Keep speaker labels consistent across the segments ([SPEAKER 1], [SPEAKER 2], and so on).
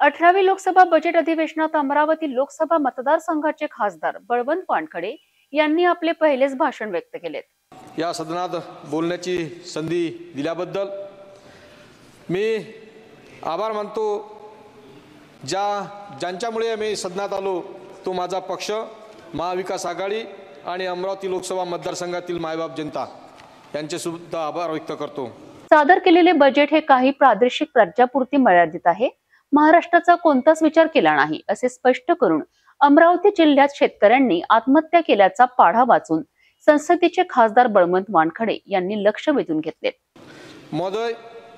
[SPEAKER 1] 18वी Lok Sabha budget अधिवेशनात अमरावती लोकसभा मतदारसंघाचे खासदार बळवंत वानखडे यांनी आपले पहिलेच भाषण व्यक्त केलेत।
[SPEAKER 2] या सदनात बोलण्याची संधी दिल्याबद्दल मी आभार मानतो। ज्यांच्यामुळे मी सदनात आलो तो माझा पक्ष, महाविकास आघाडी आणि अमरावती लोकसभा मतदारसंघातील मायबाप जनता यांचे सुद्धा आभार व्यक्त करतो।
[SPEAKER 1] सादर केलेले बजेट हे काही प्रादेशिक राज्यापुरती मर्यादित आहे, महाराष्ट्राचा कोणताच विचार केला नाही असे स्पष्ट करून अमरावती जिल्ह्यात शेतकऱ्यांनी आत्महत्या केल्याचा पाढा वाचून संसदेचे खासदार बळवंत वानखडे यांनी लक्ष वेधून घेतले।
[SPEAKER 2] महोदय,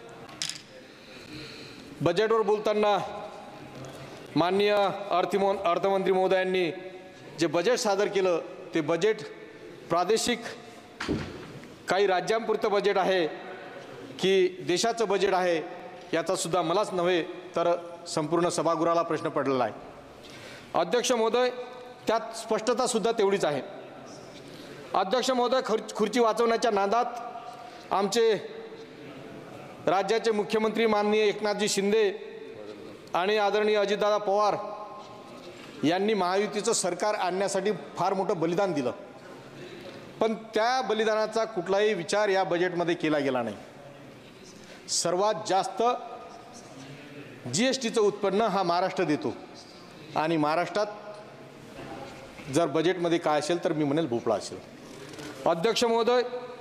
[SPEAKER 2] बजेटवर बोलताना माननीय अर्थमंत्री महोदयांनी जे बजेट सादर केलं ते बजेट प्रादेशिक काही राज्यांपुरतं बजेट आहे की देशाचं बजेट आहे याचा सुद्धा मलाच नव्हे तर संपूर्ण सभागृहाला प्रश्न पडलेला आहे। अध्यक्ष महोदय, त्यात स्पष्टता सुद्धा तेवढीच आहे। अध्यक्ष महोदय, खुर्ची वाचवण्याच्या नादात आमचे राज्याचे मुख्यमंत्री माननीय एकनाथजी शिंदे आणि आदरणीय अजितदादा पवार यांनी महायुतीचं सरकार आणण्यासाठी फार मोठं बलिदान दिलं, पण त्या बलिदानाचा कुठलाही विचार या बजेटमध्ये केला गेला नाही। सर्वात जास्त जीएसटीचं उत्पन्न हा महाराष्ट्र देतो आणि महाराष्ट्रात जर बजेटमध्ये काय असेल तर मी म्हणेल भोपळा असेल। अध्यक्ष महोदय,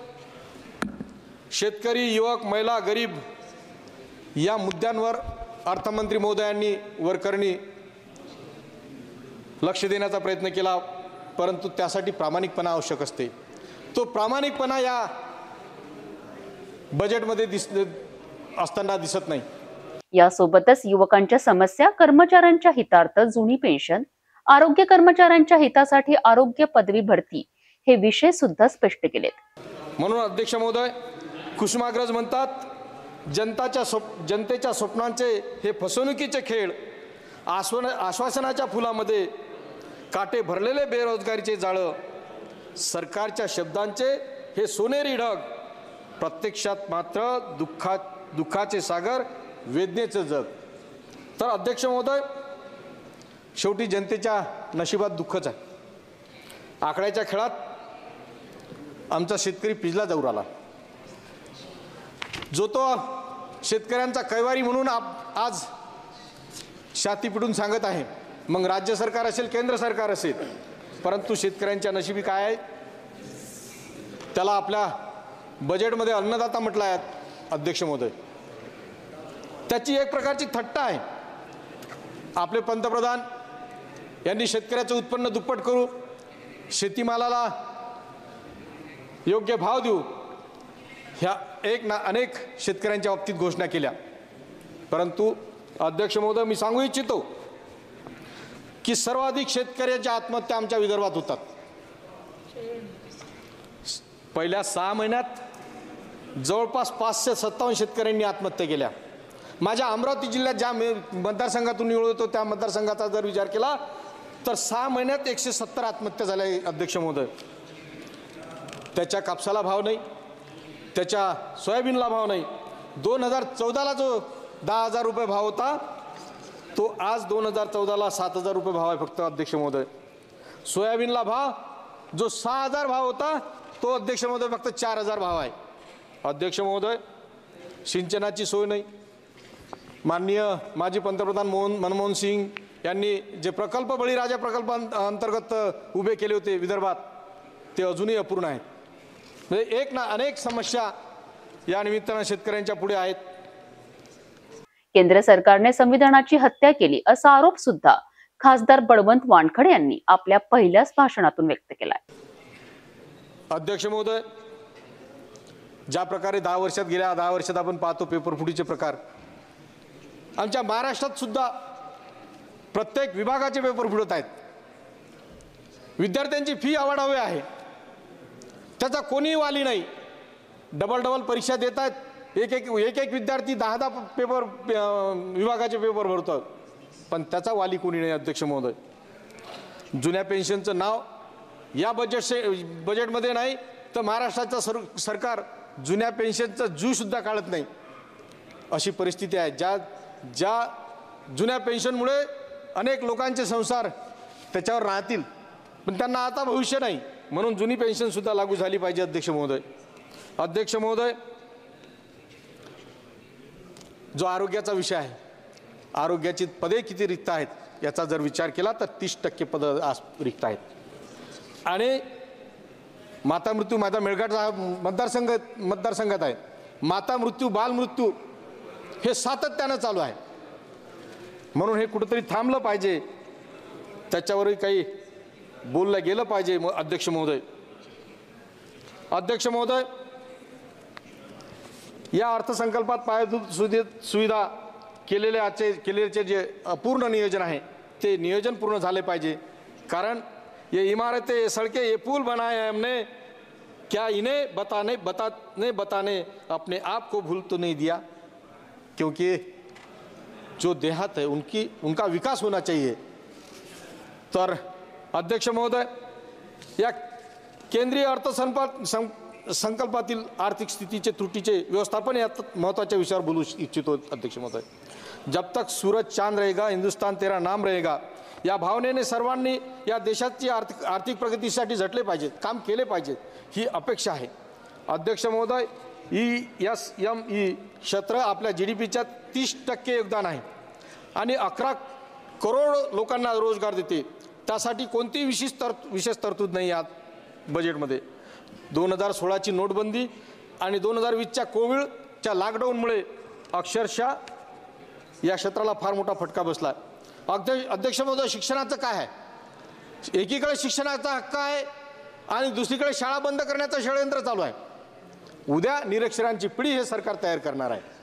[SPEAKER 2] शेतकरी, युवक, महिला, गरीब या मुद्द्यांवर अर्थमंत्री महोदयांनी वरकरणी लक्ष देण्याचा प्रयत्न केला, परंतु त्यासाठी प्रामाणिकपणा आवश्यक असते। तो प्रामाणिकपणा या बजेटमध्ये असताना दिसत नाही।
[SPEAKER 1] यासोबतच युवकांच्या समस्या, कर्मचाऱ्यांच्या हितार्थ जुनी पेन्शन, आरोग्य कर्मचाऱ्यांच्या हितासाठी आरोग्य पदवी भरती हे विषय सुद्धा स्पष्ट केलेत।
[SPEAKER 2] म्हणून अध्यक्ष महोदय, कुसुमाग्रज म्हणतात, जनतेच्या स्वप्नांचे हे फसवणुकीचे खेळ, आश्वासनाच्या फुलामध्ये काटे भरलेले बेरोजगारीचे जाळं, सरकारच्या शब्दांचे हे सोनेरी ढग, प्रत्यक्षात मात्र दुःखाचे सागर, वेदनेचं जग। तर अध्यक्ष महोदय, शेवटी जनतेच्या नशिबात दुःखच आहे। आकड्याच्या खेळात आमचा शेतकरी पिजला जाऊ राहिला, जो तो शेतकऱ्यांचा कैवारी म्हणून आज छाती पिटून सांगत आहे, मग राज्य सरकार असेल, केंद्र सरकार असेल, परंतु शेतकऱ्यांच्या नशिबी काय आहे त्याला आपल्या बजेटमध्ये अन्नदाता म्हटलं आहे। अध्यक्ष महोदय, त्याची एक प्रकारची थट्टा आहे। आपले पंतप्रधान यांनी शेतकऱ्याचं उत्पन्न दुप्पट करू, शेतीमालाला योग्य भाव देऊ ह्या अनेक शेतकऱ्यांच्या बाबतीत घोषणा केल्या, परंतु अध्यक्ष महोदय, मी सांगू इच्छितो की सर्वाधिक शेतकऱ्यांच्या आत्महत्या आमच्या विदर्भात होतात। पहिल्या 6 महिन्यात जवळपास 557 शेतकऱ्यांनी आत्महत्या केल्या। माझ्या अमरावती जिल्ह्यात ज्या मतदारसंघातून निवडतो त्या मतदारसंघाचा जर विचार केला तर 6 महिन्यात 170 आत्महत्या झाल्या। अध्यक्ष महोदय, त्याच्या कापसाला भाव नाही, त्याच्या सोयाबीनला भाव नाही। 2014ला जो 10,000 रुपये भाव होता तो आज 2014ला 7,000 रुपये भाव आहे फक्त। अध्यक्ष महोदय, सोयाबीनला भाव जो 6,000 भाव होता तो अध्यक्ष महोदय फक्त 4,000 भाव आहे। अध्यक्ष महोदय, सिंचनाची सोय नाही। माननीय माजी पंतप्रधान मनमोहन सिंग यांनी जे प्रकल्प, बळीराजा प्रकल्पांतर्गत उभे केले होते विदर्भात, ते अजूनही अपूर्ण आहेत। म्हणजे अनेक समस्या या निमित्तानं शेतकऱ्यांच्या पुढे आहेत।
[SPEAKER 1] केंद्र सरकारने संविधानाची हत्या केली असा आरोप सुद्धा खासदार बळवंत वानखडे यांनी आपल्या पहिल्याच भाषणातून व्यक्त केलाय।
[SPEAKER 2] अध्यक्ष महोदय, ज्या प्रकारे गेल्या 10 वर्षात आपण पाहतो पेपरफुटीचे प्रकार, आमच्या महाराष्ट्रात सुद्धा प्रत्येक विभागाचे पेपर फुटत आहेत। विद्यार्थ्यांची फी आवाढावी आहे, त्याचा कोणीही वाली नाही। डबल परीक्षा देत आहेत, एक विद्यार्थी 10 पेपर विभागाचे पेपर भरतो, पण त्याचा वाली कोणी नाही। अध्यक्ष महोदय, जुन्या पेन्शनचं नाव या बजेटमध्ये नाही तर महाराष्ट्राचं सरकार जुन्या पेन्शनचं जू सुद्धा काढत नाही, अशी परिस्थिती आहे। ज्या जुन्या पेन्शनमुळे अनेक लोकांचे संसार त्याच्यावर राहतील, पण त्यांना आता भविष्य नाही, म्हणून जुनी पेन्शनसुद्धा लागू झाली पाहिजे. अध्यक्ष महोदय, अध्यक्ष महोदय, जो आरोग्याचा विषय आहे, आरोग्याची पदे किती रिक्त आहेत याचा जर विचार केला तर 30% पदं आज रिक्त आहेत. आणि माता मृत्यू, माझा मेळघाटचा मतदारसंघात आहे, माता मृत्यू, बालमृत्यू हे सातत्यानं चालू आहे, म्हणून हे कुठंतरी थांबलं पाहिजे, त्याच्यावरही काही बोललं गेलं पाहिजे. अध्यक्ष महोदय, अध्यक्ष महोदय, या अर्थसंकल्पात पायाभूत सुविधा केलेले जे अपूर्ण नियोजन आहे ते नियोजन पूर्ण झाले पाहिजे. कारण ये इमारतें, ये सड़कें, ये पुल बनाए हैं हमने, क्या इन्हें बताने अपने आप को भूल तो नहीं दिया, क्योंकि जो देहात है उनका विकास होना चाहिए. तर अध्यक्ष महोदय, या केंद्रीय अर्थसंकल्पातील आर्थिक स्थितीचे त्रुटीचे व्यवस्थापन या महत्त्वाच्या विषयावर बोलू इच्छितो. अध्यक्ष महोदय, जब तक सूरज चांद रहेगा हिंदुस्तान तेरा नाम रहेगा या भावनेने सर्वांनी या देशाची आर्थिक प्रगतीसाठी झटले पाहिजेत, काम केले पाहिजेत, ही अपेक्षा आहे. अध्यक्ष महोदय, ESME क्षेत्र आपल्या GDPच्या 30% योगदान आहे आणि 11 करोड लोकांना रोजगार देते. त्यासाठी कोणतीही विशेष तरतूद नाही या बजेटमध्ये. 2016ची नोटबंदी आणि 2020च्या कोविडच्या लॉकडाऊनमुळे अक्षरशः या क्षेत्राला फार मोठा फटका बसला. अध्यक्ष महोदय, शिक्षणाचं काय आहे? एकीकडे शिक्षणाचा हक्क आहे आणि दुसरीकडे शाळा बंद करण्याचं षडयंत्र चालू आहे. उद्या निरक्षरांची पिढी हे सरकार तयार करणार आहे.